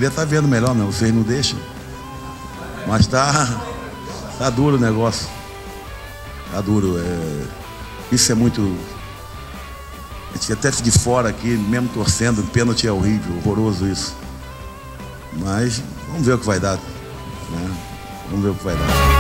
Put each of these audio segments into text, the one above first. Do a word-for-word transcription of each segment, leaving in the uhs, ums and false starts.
devia estar vendo melhor, não. Vocês não deixam. Mas tá, tá duro o negócio. Tá duro. É... Isso é muito... A gente até de fora aqui, mesmo torcendo, pênalti é horrível, horroroso isso. Mas vamos ver o que vai dar, né? Vamos ver o que vai dar.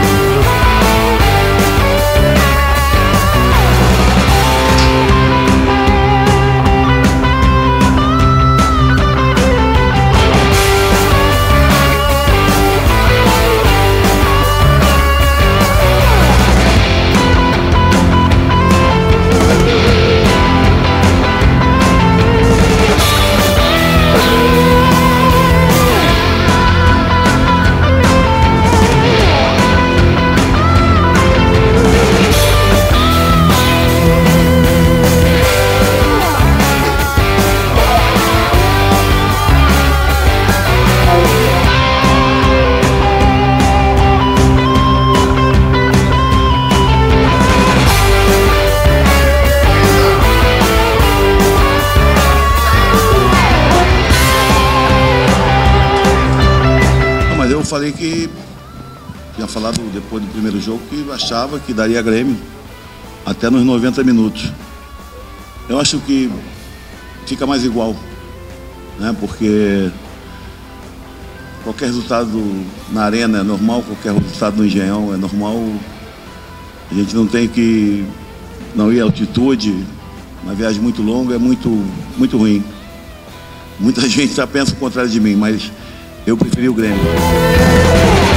Eu falei que, tinha falado depois do primeiro jogo, que achava que daria Grêmio até nos noventa minutos. Eu acho que fica mais igual, né? Porque qualquer resultado na arena é normal, qualquer resultado no Engenhão é normal. A gente não tem que não ir à altitude, uma viagem muito longa é muito, muito ruim. Muita gente já pensa o contrário de mim, mas eu preferi o Grêmio.